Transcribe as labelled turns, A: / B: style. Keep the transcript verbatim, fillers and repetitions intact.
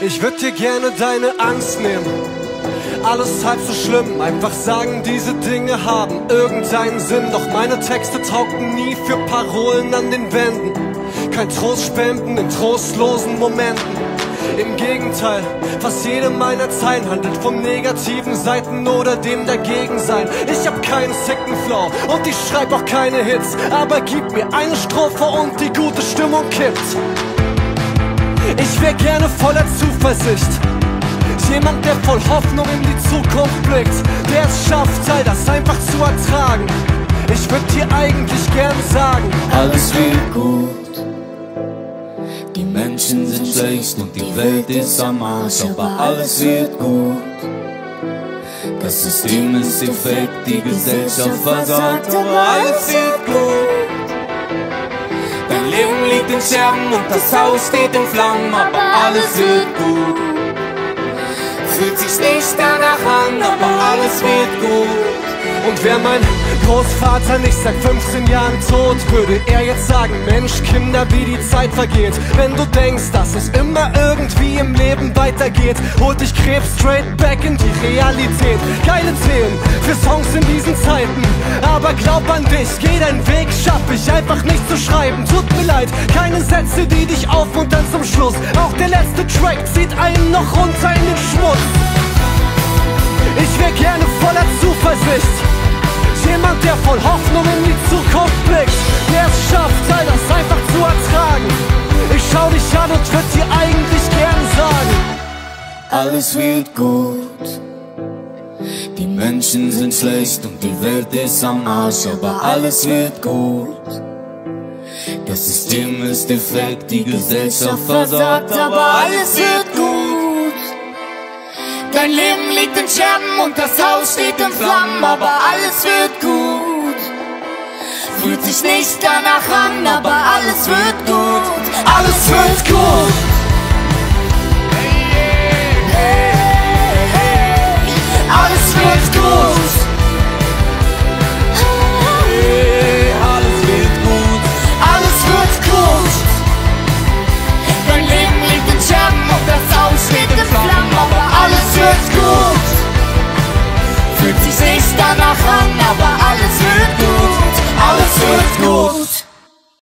A: Ich würd dir gerne deine Angst nehmen, alles halb so schlimm, einfach sagen, diese Dinge haben irgendeinen Sinn. Doch meine Texte taugten nie für Parolen an den Wänden, kein Trost spenden in trostlosen Momenten. Im Gegenteil, fast jede meiner Zeilen handelt vom negativen Seiten oder dem Dagegensein. Ich hab keinen sicken Flow und ich schreib auch keine Hits, aber gib mir eine Strophe und die gute Stimmung kippt. Ich wär gerne voller Zuversicht, jemand, der voll Hoffnung in die Zukunft blickt, der es schafft, all das einfach zu ertragen. Ich würd dir eigentlich gern sagen,
B: alles wird gut. Die Menschen sind schlecht und die Welt ist am Arsch, aber alles wird gut. Das System ist defekt, die Gesellschaft versagt, aber alles wird gut. Dein Leben liegt in Scherben und das Haus steht in Flammen, aber alles wird gut. Fühlt sich nicht danach an, aber alles wird gut.
A: Und wär mein Großvater nicht seit fünfzehn Jahren tot, würde er jetzt sagen, Mensch, Kinder, wie die Zeit vergeht. Wenn du denkst, dass es immer irgendwie im Leben weitergeht, holt dich Krebs straight back in die Realität. Geile Themen für Songs in diesen Zeiten, aber glaub an dich, geh deinen Weg, schaff ich einfach nicht zu schreiben. Tut mir leid, keine Sätze, die dich aufmuntern zum Schluss. Auch der letzte Track zieht einen noch runter in den Schmutz. Ich wär gerne voller Zuversicht, jemand, der voll Hoffnung in die Zukunft blickt, der es schafft, all das einfach zu ertragen. Ich schau dich an und würd dir eigentlich gern sagen,
B: alles wird gut. Die Menschen sind schlecht und die Welt ist am Arsch, aber alles wird gut. Das System ist defekt, die Gesellschaft versagt, aber alles wird gut. Dein Leben liegt in Scherben und das Haus steht in Flammen, aber alles wird gut. Fühlt sich nicht danach an, aber alles wird gut. Alles wird gut. Alles wird gut. Alles wird gut. Alles wird gut. Dein Leben liegt in Scherben und das Haus steht in Flammen, aber alles wird gut. Fühlt sich nicht danach an, aber alles wird gut. Alles wird gut.